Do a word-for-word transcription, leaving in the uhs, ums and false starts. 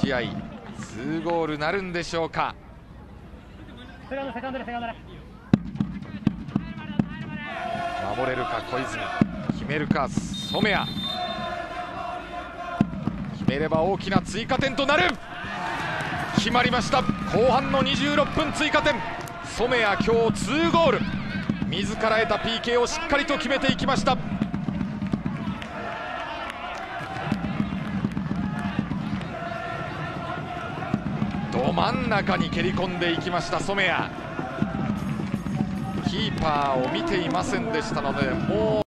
試合にゴールなるんでしょうか。守れるか小泉、決めるか染谷、決めれば大きな追加点となる。決まりました。後半のにじゅうろっぷん追加点、染谷今日にゴール、自ら得た ピーケー をしっかりと決めていきました。ど真ん中に蹴り込んでいきました染谷。キーパーを見ていませんでしたので、もう